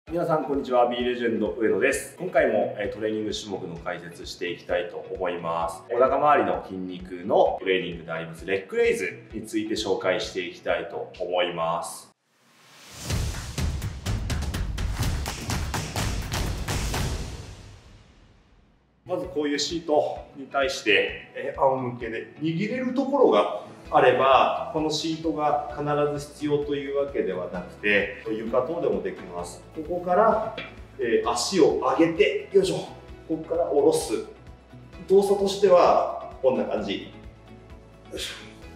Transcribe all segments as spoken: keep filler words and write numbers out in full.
皆さんこんにちは。 B レジェンド上野です。今回もトレーニング種目の解説していきたいと思います。お腹周りの筋肉のトレーニングでありますレッグレイズについて紹介していきたいと思います。まずこういうシートに対して仰向けで握れるところがあれば、このシートが必ず必要というわけではなくて、床等でもできます。ここから、えー、足を上げて、よいしょ、ここから下ろす。動作としてはこんな感じ。よいし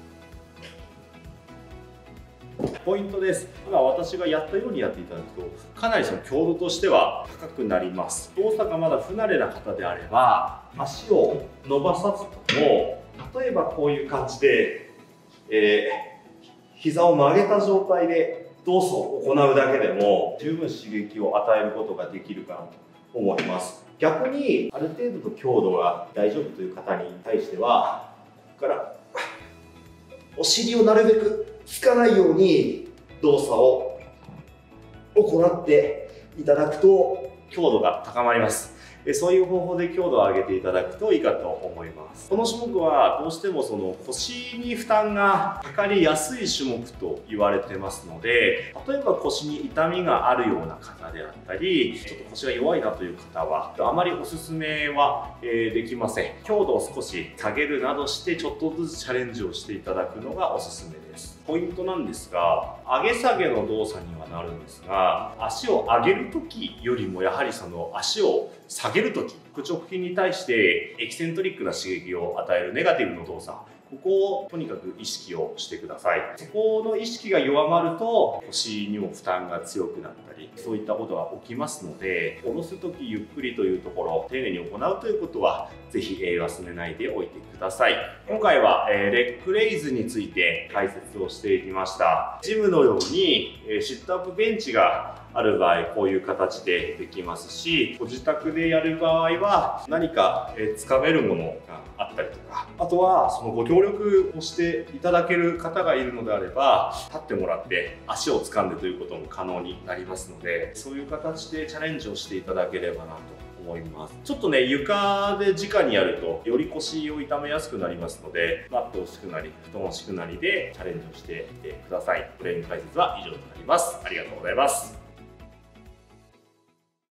ょ。ポイントです。今私がやったようにやっていただくと、かなりその強度としては高くなります。動作がまだ不慣れな方であれば、足を伸ばさずとも、例えばこういう感じで、えー、膝を曲げた状態で動作を行うだけでも十分刺激を与えることができるかなと思います。逆にある程度の強度が大丈夫という方に対しては、ここからお尻をなるべくつかないように動作を行っていただくと強度が高まります。そういう方法で強度を上げていただくといいかと思います。この種目はどうしてもその腰に負担がかかりやすい種目と言われてますので、例えば腰に痛みがあるような方であったり、ちょっと腰が弱いなという方はあまりおすすめはできません。強度を少し下げるなどしてちょっとずつチャレンジをしていただくのがおすすめです。ポイントなんですが、上げ下げの動作にはなるんですが、足を上げる時よりもやはりその足を下げる時、腹直筋に対してエキセントリックな刺激を与えるネガティブの動作、ここをとにかく意識をしてください。そこの意識が弱まると腰にも負担が強くなったり、そういったことが起きますので、下ろす時ゆっくりというところを丁寧に行うということはぜひ忘れないでおいてください。今回はレッグレイズについて解説をしていきました。ジムのようにシットアップベンチがある場合、こういう形でできますし、ご自宅でやる場合は何かつかめるものがあったりとか、あとはそのご協力をしていただける方がいるのであれば、立ってもらって足を掴んでということも可能になりますので、そういう形でチャレンジをしていただければなと思います。ちょっとね、床で直にやるとより腰を痛めやすくなりますので、マットを敷くなり布団を敷くなりでチャレンジをしてみてください。トレーニング解説は以上となります。ありがとうございます。